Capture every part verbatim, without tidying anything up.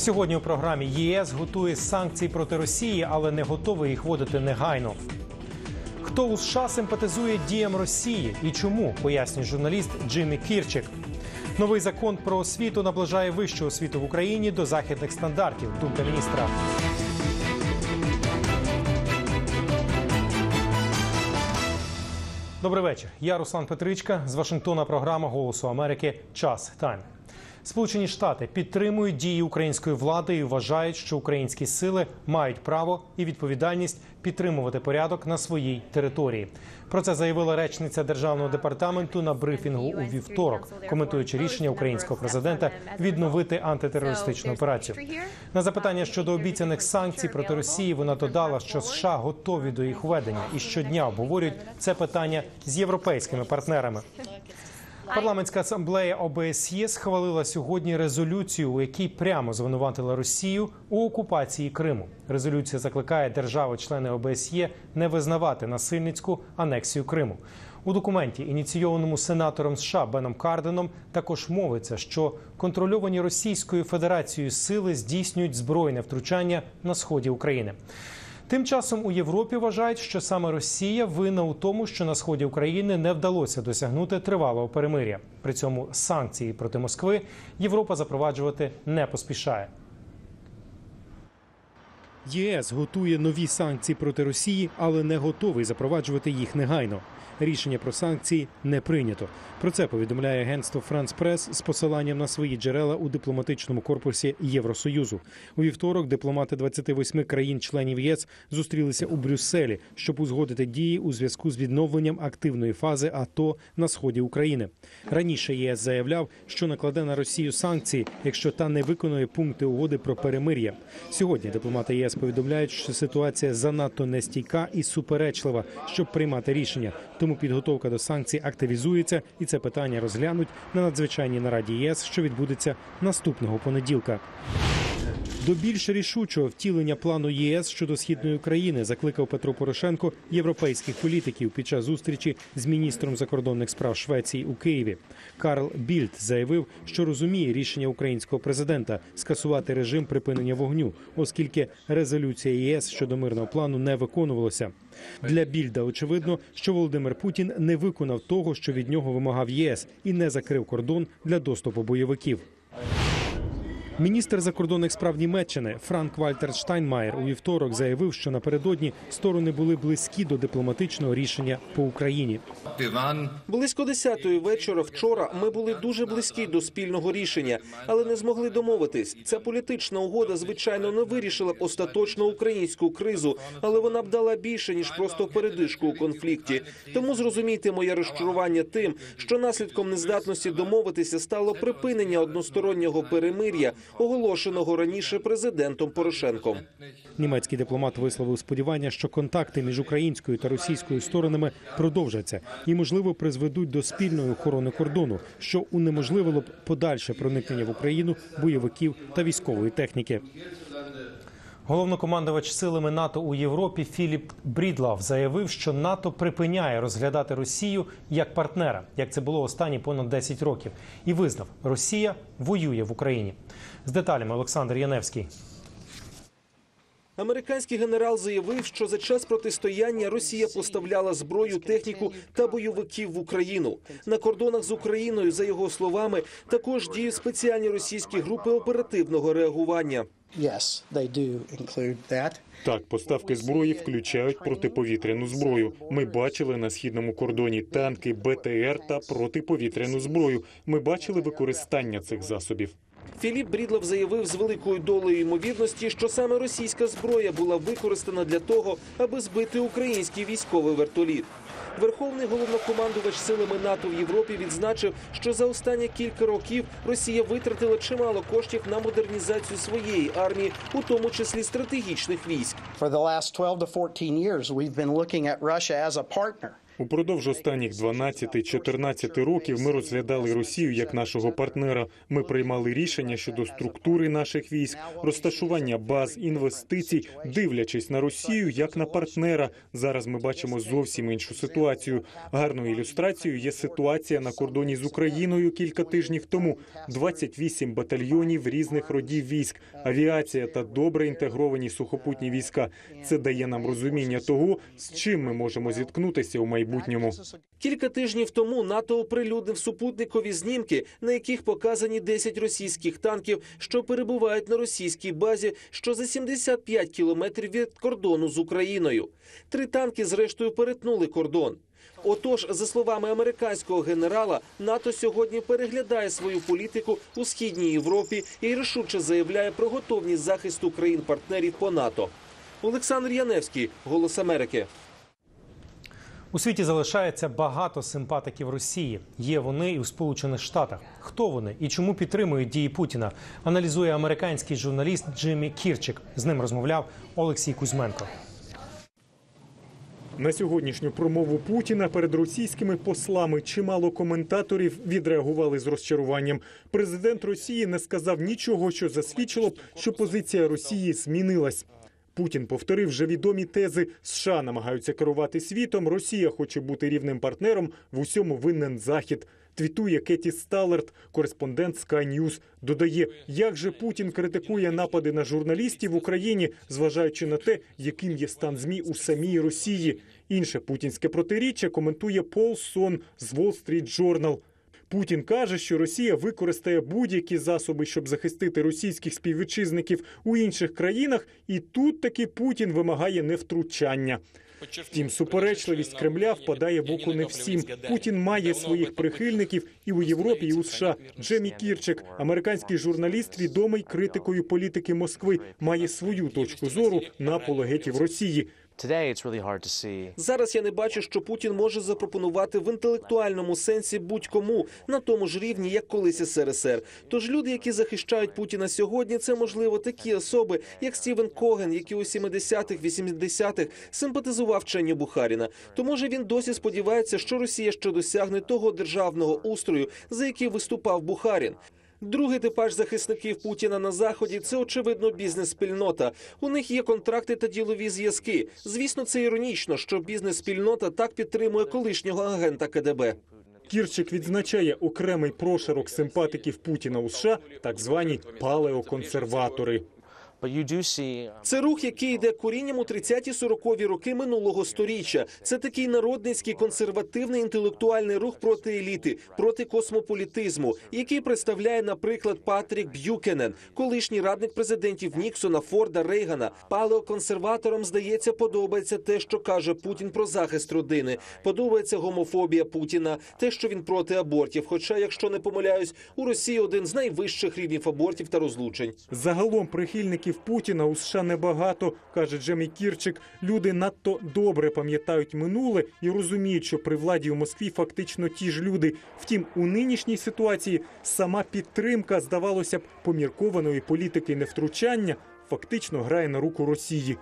Сьогодні у програмі ЄС готує санкції проти Росії, але не готовий їх вводити негайно. Хто у США симпатизує діям Росії і чому, пояснює журналіст Джиммі Кірчик. Новий закон про освіту наближає вищу освіту в Україні до західних стандартів. Думка міністра. Добрий вечір. Я Руслан Петричка. З Вашингтона програма «Голосу Америки. Час Тайм». Сполучені Штати підтримують дії української влади і вважають, що українські сили мають право і відповідальність підтримувати порядок на своїй території. Про це заявила речниця Державного департаменту на брифінгу у вівторок, коментуючи рішення українського президента відновити антитерористичну операцію. На запитання щодо обіцяних санкцій проти Росії вона додала, що США готові до їх введення і щодня обговорюють це питання з європейськими партнерами. Парламентська асамблея ОБСЄ схвалила сьогодні резолюцію, у якій прямо звинуватила Росію у окупації Криму. Резолюція закликає держави-члени ОБСЄ не визнавати насильницьку анексію Криму. У документі, ініційованому сенатором США Беном Карденом, також мовиться, що контрольовані Російською Федерацією сили здійснюють збройне втручання на сході України. Тим часом у Європі вважають, що саме Росія винна у тому, що на сході України не вдалося досягнути тривалого перемир'я. При цьому санкції проти Москви Європа запроваджувати не поспішає. ЄС готує нові санкції проти Росії, але не готовий запроваджувати їх негайно. Рішення про санкції не прийнято. Про це повідомляє агентство France Press з посиланням на свої джерела у дипломатичному корпусі Євросоюзу. У вівторок дипломати двадцяти восьми країн-членів ЄС зустрілися у Брюсселі, щоб узгодити дії у зв'язку з відновленням активної фази АТО на сході України. Раніше ЄС заявляв, що накладе на Росію санкції, якщо та не виконує пункти угоди про перемир'я. Сьогодні дипломати ЄС повідомляють, що ситуація занадто нестійка і суперечлива, щоб приймати рішення. Тому підготовка до санкцій активізується, і це питання розглянуть на надзвичайній нараді ЄС, що відбудеться наступного понеділка. До більш рішучого втілення плану ЄС щодо Східної України закликав Петро Порошенко європейських політиків під час зустрічі з міністром закордонних справ Швеції у Києві. Карл Більд заявив, що розуміє рішення українського президента скасувати режим припинення вогню, оскільки резолюція ЄС щодо мирного плану не виконувалася. Для Більда очевидно, що Володимир Путін не виконав того, що від нього вимагав ЄС, і не закрив кордон для доступу бойовиків. Міністр закордонних справ Німеччини Франк-Вальтер Штайнмаєр у вівторок заявив, що напередодні сторони були близькі до дипломатичного рішення по Україні. Близько десятої вечора вчора ми були дуже близькі до спільного рішення, але не змогли домовитись. Ця політична угода, звичайно, не вирішила б остаточно українську кризу, але вона б дала більше, ніж просто передишку у конфлікті. Тому зрозумійте моє розчарування тим, що наслідком нездатності домовитися стало припинення одностороннього перемир'я, оголошеного раніше президентом Порошенком. Німецький дипломат висловив сподівання, що контакти між українською та російською сторонами продовжаться і, можливо, призведуть до спільної охорони кордону, що унеможливило б подальше проникнення в Україну бойовиків та військової техніки. Головнокомандувач силами НАТО у Європі Філіп Брідлав заявив, що НАТО припиняє розглядати Росію як партнера, як це було останні понад десять років, і визнав, Росія воює в Україні. З деталями Олександр Яневський. Американський генерал заявив, що за час протистояння Росія поставляла зброю, техніку та бойовиків в Україну. На кордонах з Україною, за його словами, також діють спеціальні російські групи оперативного реагування. Так, поставки зброї включають протиповітряну зброю. Ми бачили на східному кордоні танки, БТР та протиповітряну зброю. Ми бачили використання цих засобів. Філіп Брідлав заявив з великою долею ймовірності, що саме російська зброя була використана для того, аби збити український військовий вертоліт. Верховний головнокомандувач силами НАТО в Європі відзначив, що за останні кілька років Росія витратила чимало коштів на модернізацію своєї армії, у тому числі стратегічних військ. Упродовж останніх дванадцяти-чотирнадцяти років ми розглядали Росію як нашого партнера. Ми приймали рішення щодо структури наших військ, розташування баз, інвестицій, дивлячись на Росію як на партнера. Зараз ми бачимо зовсім іншу ситуацію. Гарною ілюстрацією є ситуація на кордоні з Україною кілька тижнів тому. двадцять вісім батальйонів різних родів військ, авіація та добре інтегровані сухопутні війська. Це дає нам розуміння того, з чим ми можемо зіткнутися у майбутньому. Кілька тижнів тому НАТО оприлюднив супутникові знімки, на яких показані десять російських танків, що перебувають на російській базі, що за сімдесят п'ять кілометрів від кордону з Україною. Три танки, зрештою, перетнули кордон. Отож, за словами американського генерала, НАТО сьогодні переглядає свою політику у Східній Європі і рішуче заявляє про готовність захисту країн-партнерів по НАТО. Олександр Яневський, «Голос Америки». У світі залишається багато симпатиків Росії. Є вони і у Сполучених Штатах. Хто вони і чому підтримують дії Путіна, аналізує американський журналіст Джиммі Кірчик. З ним розмовляв Олексій Кузьменко. На сьогоднішню промову Путіна перед російськими послами чимало коментаторів відреагували з розчаруванням. Президент Росії не сказав нічого, що засвідчило б, що позиція Росії змінилась. Путін повторив вже відомі тези: США намагаються керувати світом, Росія хоче бути рівним партнером, в усьому винен Захід. Твітує Кеті Сталлерт, кореспондент Sky News. Додає, як же Путін критикує напади на журналістів в Україні, зважаючи на те, яким є стан ЗМІ у самій Росії. Інше путінське протиріччя коментує Пол Сон з Wall Street Journal. Путін каже, що Росія використає будь-які засоби, щоб захистити російських співвітчизників у інших країнах, і тут таки Путін вимагає невтручання. Втім, суперечливість Кремля впадає в око не всім. Путін має своїх прихильників і у Європі, і у США. Джемі Кірчик, американський журналіст, відомий критикою політики Москви, має свою точку зору на апологетів Росії. Зараз я не бачу, що Путін може запропонувати в інтелектуальному сенсі будь-кому на тому ж рівні, як колись ес ер ес ер. Тож люди, які захищають Путіна сьогодні, це, можливо, такі особи, як Стівен Коген, який у сімдесятих-вісімдесятих симпатизував вченню Бухаріна. То, може, він досі сподівається, що Росія ще досягне того державного устрою, за який виступав Бухарін. Другий типаж захисників Путіна на Заході – це, очевидно, бізнес-спільнота. У них є контракти та ділові зв'язки. Звісно, це іронічно, що бізнес-спільнота так підтримує колишнього агента ка де бе. Кірчик відзначає окремий прошарок симпатиків Путіна у США, так звані палеоконсерватори. Це рух, який йде корінням у тридцяті-сорокові роки минулого сторіччя. Це такий народницький, консервативний інтелектуальний рух проти еліти, проти космополітизму, який представляє, наприклад, Патрік Б'юкенен, колишній радник президентів Ніксона, Форда, Рейгана. Палеоконсерваторам, здається, подобається те, що каже Путін про захист родини. Подобається гомофобія Путіна, те, що він проти абортів. Хоча, якщо не помиляюсь, у Росії один з найвищих рівнів абортів та розлучень. Загалом прихильників Путіна у США небагато, каже Джемі Кірчик. Люди надто добре пам'ятають минуле і розуміють, що при владі у Москві фактично ті ж люди. Втім, у нинішній ситуації сама підтримка, здавалося б, поміркованої політики невтручання фактично грає на руку Росії.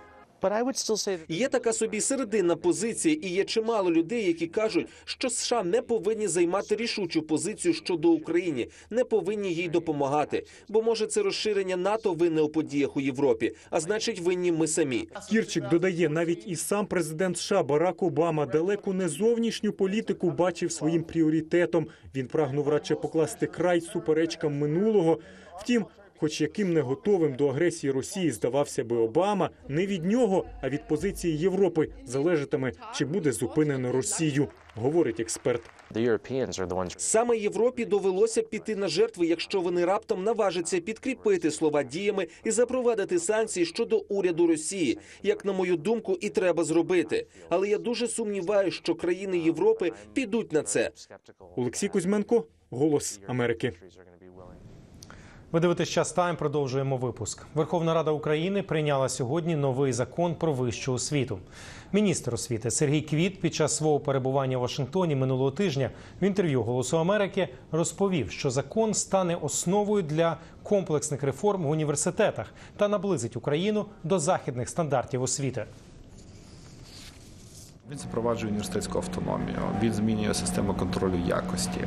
Є така собі серединна позиція, і є чимало людей, які кажуть, що США не повинні займати рішучу позицію щодо України, не повинні їй допомагати. Бо, може, це розширення НАТО винне у подіях у Європі, а значить, винні ми самі. Кірчик додає, навіть і сам президент США Барак Обама далеко не зовнішню політику бачив своїм пріоритетом. Він прагнув радше покласти край суперечкам минулого. Втім, хоч яким не готовим до агресії Росії здавався би Обама, не від нього, а від позиції Європи залежатиме, чи буде зупинено Росію, говорить експерт. Саме Європі довелося піти на жертви, якщо вони раптом наважаться підкріпити слова діями і запровадити санкції щодо уряду Росії, як, на мою думку, і треба зробити. Але я дуже сумніваюся, що країни Європи підуть на це. Олексій Кузьменко, «Голос Америки». Ви дивитесь «Час Тайм», продовжуємо випуск. Верховна Рада України прийняла сьогодні новий закон про вищу освіту. Міністр освіти Сергій Квіт під час свого перебування в Вашингтоні минулого тижня в інтерв'ю «Голосу Америки» розповів, що закон стане основою для комплексних реформ в університетах та наблизить Україну до західних стандартів освіти. Він запроваджує університетську автономію, він змінює систему контролю якості.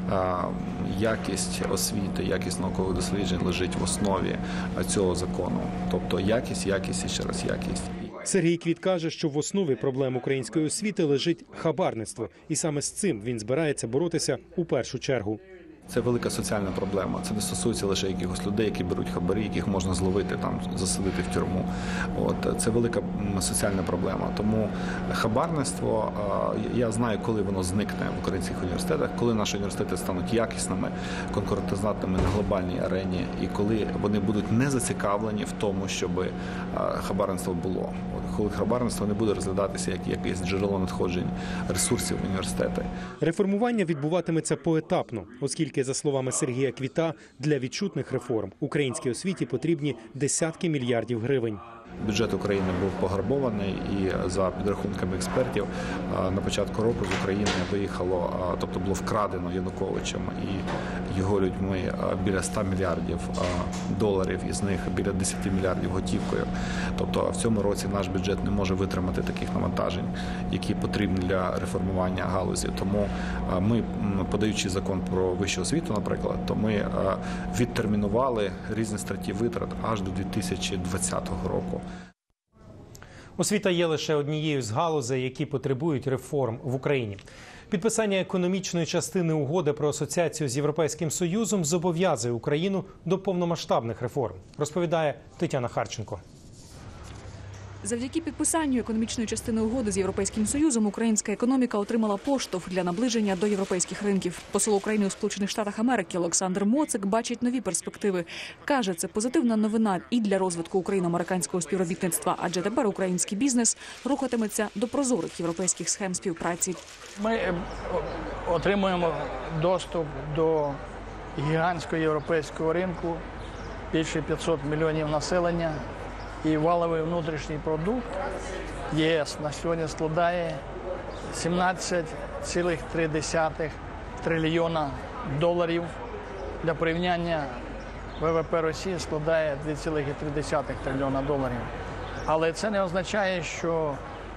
Якість освіти, якість наукових досліджень лежить в основі цього закону. Тобто якість, якість і ще раз якість. Сергій Квіт каже, що в основі проблем української освіти лежить хабарництво. І саме з цим він збирається боротися у першу чергу. Це велика соціальна проблема. Це не стосується лише якихось людей, які беруть хабарі, яких можна зловити, там засадити в тюрму. От це велика соціальна проблема. Тому хабарництво, я знаю, коли воно зникне в українських університетах, коли наші університети стануть якісними, конкурентоздатними на глобальній арені, і коли вони будуть не зацікавлені в тому, щоб хабарництво було. От коли хабарництво не буде розглядатися як якесь джерело надходжень ресурсів в університети. Реформування відбуватиметься поетапно, оскільки, за словами Сергія Квіта, для відчутних реформ українській освіті потрібні десятки мільярдів гривень. Бюджет України був пограбований, і за підрахунками експертів на початку року з України виїхало, тобто було вкрадено Януковичем і його людьми біля ста мільярдів доларів, із них біля десяти мільярдів готівкою. Тобто в цьому році наш бюджет не може витримати таких навантажень, які потрібні для реформування галузі. Тому ми, подаючи закон про вищу освіту, наприклад, то ми відтермінували різні статті витрат аж до дві тисячі двадцятого року. Освіта є лише однією з галузей, які потребують реформ в Україні. Підписання економічної частини угоди про асоціацію з Європейським Союзом зобов'язує Україну до повномасштабних реформ, розповідає Тетяна Харченко. Завдяки підписанню економічної частини угоди з Європейським Союзом українська економіка отримала поштовх для наближення до європейських ринків. Посол України у Сполучених Штатах Америки Олександр Моцик бачить нові перспективи. Каже, це позитивна новина і для розвитку україно-американського співробітництва, адже тепер український бізнес рухатиметься до прозорих європейських схем співпраці. Ми отримуємо доступ до гігантського європейського ринку, більше п'ятсот мільйонів населення. І валовий внутрішній продукт ЄС на сьогодні складає сімнадцять цілих три десятих трильйона доларів. Для порівняння ВВП Росії складає дві цілих три десятих трильйона доларів. Але це не означає, що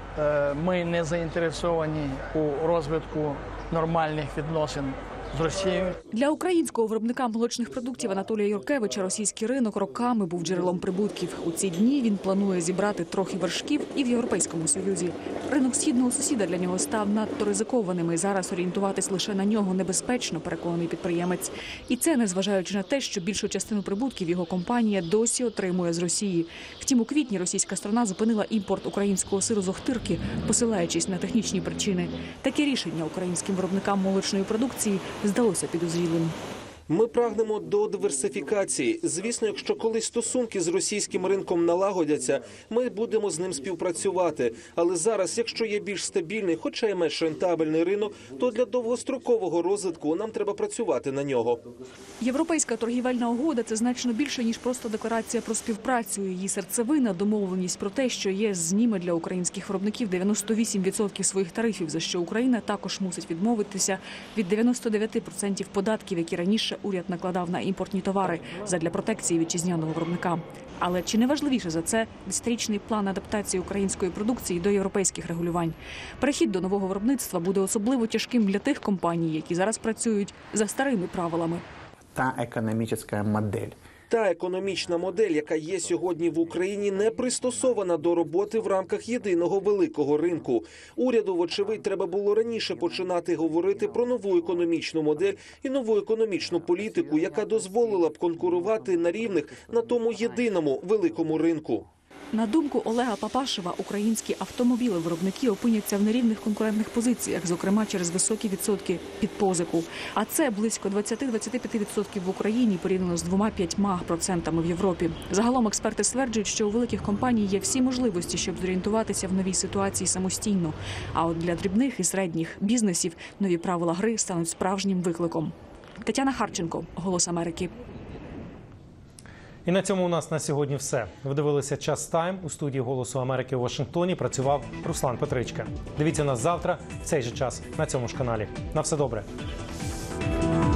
ми не заінтересовані у розвитку нормальних відносин з Росією. Для українського виробника молочних продуктів Анатолія Юркевича російський ринок роками був джерелом прибутків. У ці дні він планує зібрати трохи вершків і в Європейському Союзі. Ринок східного сусіда для нього став надто ризикованим, і зараз орієнтуватись лише на нього небезпечно, переконаний підприємець. І це незважаючи на те, що більшу частину прибутків його компанія досі отримує з Росії. Втім, у квітні російська сторона зупинила імпорт українського сиру з Охтирки, посилаючись на технічні причини. Таке рішення українським виробникам молочної продукції здалося підозрілим. Ми прагнемо до диверсифікації. Звісно, якщо колись стосунки з російським ринком налагодяться, ми будемо з ним співпрацювати. Але зараз, якщо є більш стабільний, хоча й менш рентабельний ринок, то для довгострокового розвитку нам треба працювати на нього. Європейська торгівельна угода – це значно більше, ніж просто декларація про співпрацю. Її серцевина – домовленість про те, що ЄС зніме для українських виробників дев'яносто вісім відсотків своїх тарифів, за що Україна також мусить відмовитися від дев'яноста дев'яти відсотків податків, які раніше уряд накладав на імпортні товари задля протекції вітчизняного виробника. Але чи не важливіше за це десятирічний план адаптації української продукції до європейських регулювань? Перехід до нового виробництва буде особливо тяжким для тих компаній, які зараз працюють за старими правилами. Та економічна модель. Та економічна модель, яка є сьогодні в Україні, не пристосована до роботи в рамках єдиного великого ринку. Уряду, вочевидь, треба було раніше починати говорити про нову економічну модель і нову економічну політику, яка дозволила б конкурувати на рівних на тому єдиному великому ринку. На думку Олега Папашева, українські автомобілевиробники опиняться в нерівних конкурентних позиціях, зокрема через високі відсотки під позику. А це близько двадцять - двадцять п'ять відсотків в Україні порівняно з двома-п'ятьма процентами в Європі. Загалом експерти стверджують, що у великих компаній є всі можливості, щоб зорієнтуватися в новій ситуації самостійно. А от для дрібних і середніх бізнесів нові правила гри стануть справжнім викликом. Тетяна Харченко, «Голос Америки». І на цьому у нас на сьогодні все. Ви дивилися «Час Тайм». У студії «Голосу Америки» у Вашингтоні працював Руслан Петричка. Дивіться нас завтра в цей же час на цьому ж каналі. На все добре.